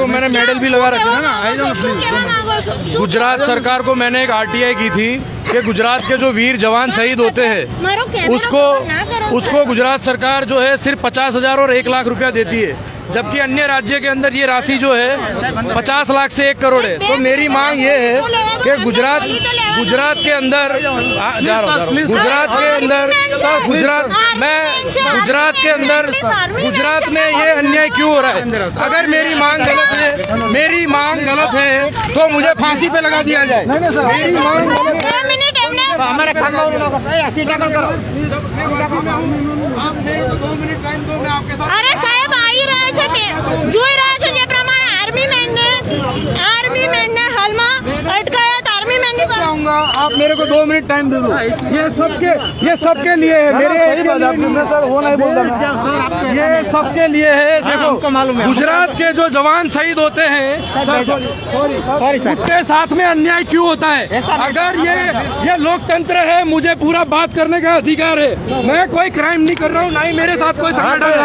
मैंने मेडल भी लगा रखे हैं ना। गुजरात सरकार को मैंने एक RTI की थी कि गुजरात के जो वीर जवान शहीद होते हैं उसको गुजरात सरकार जो है सिर्फ 50,000 और 1 लाख रुपया देती है, जबकि अन्य राज्य के अंदर ये राशि जो है 50 लाख से 1 करोड़ है। तो मेरी मांग ये है कि गुजरात के अंदर गुजरात में ये अन्याय क्यों हो रहा है? अगर मेरी मांग गलत है तो मुझे फांसी पे लगा दिया जाए। मेरी मांग गलत है। अरे साहब आ ही रहे છે, જોઈ રહ્યા છો જે પ્રમાણે આર્મી મેનને હાલમાં અટકાયત આર્મી મેનની પર आऊंगा। आप मेरे को 2 मिनट टाइम दे दो। ये सबके लिए है, मेरे सर वो नहीं बोलता मैं। ये सबके लिए है। देखो गुजरात के जो जवान शहीद होते हैं उसके साथ में अन्याय क्यों होता है? अगर ये लोकतंत्र है, मुझे पूरा बात करने का अधिकार है। मैं कोई क्राइम नहीं कर रहा हूँ, ना ही मेरे साथ कोई संगठन है।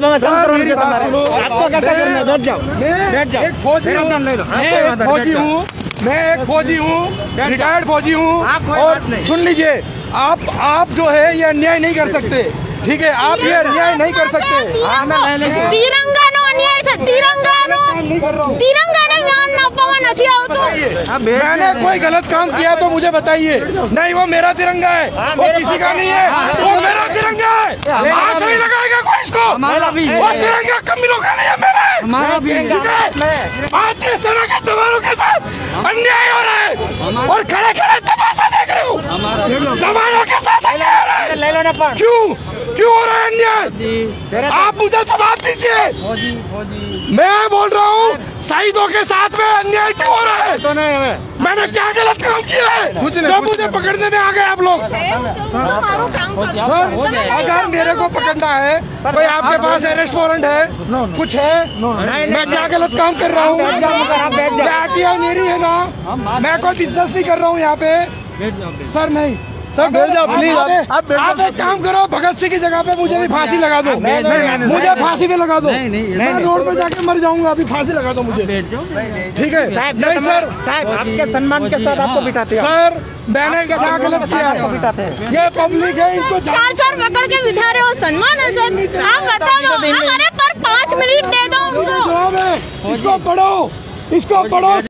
मैं एक फौजी हूँ, रिटायर्ड फौजी हूँ। और सुन लीजिए, आप जो है ये अन्याय नहीं कर सकते, ठीक है? आप ये अन्याय नहीं कर सकते। तिरंगानो अन्याय था, तिरंगाने नाम ना पावा नहीं आवतो। मैंने कोई गलत काम किया तो मुझे बताइए। नहीं, वो मेरा तिरंगा है, वो किसी का नहीं है, वो मेरा तिरंगा है। हाथ नहीं लगाएगा कोई इसको। वो तिरंगा कमीनों का नहीं है, मेरा है। भारतीय सेना के जवानों के साथ अन्याय हो रहा है और खड़े खड़े तमाशा देख रहे हो। जवानों के साथ अन्याय हो रहा है। क्यों हो रहा है अन्याय? आप मुझे जवाब दीजिए। मैं बोल रहा हूँ, शहीदों के साथ में अन्याय क्यों हो रहा है? मैंने क्या गलत काम किया है जो मुझे पकड़ने में आ गए आप लोग? अगर मेरे को पकड़ना है, कोई आपके पास अरेस्ट वारंट है, कुछ है? मैं क्या गलत काम कर रहा हूँ? RTI मेरी है ना, मैं कोई बिजनेस नहीं कर रहा हूँ यहाँ पे। सर नहीं, सर बैठ जाओ प्लीज। आप एक काम करो, भगत सिंह की जगह पे मुझे भी फांसी लगा दो। मुझे फांसी पे लगा दो। मैं रोड पे जाके मर जाऊंगा, अभी फांसी लगा दो मुझे। ठीक है? नहीं सर, साहब आपके सम्मान के साथ आपको बिठाते हैं। सर मैंने क्या गलत किया है? ये पब्लिक है, इनको 4 पकड़ के बिठा रहे हो, सम्मान है सर। आप बता दो, हमारे पर 5 मिनट दे दो उनको। इसको पढ़ो।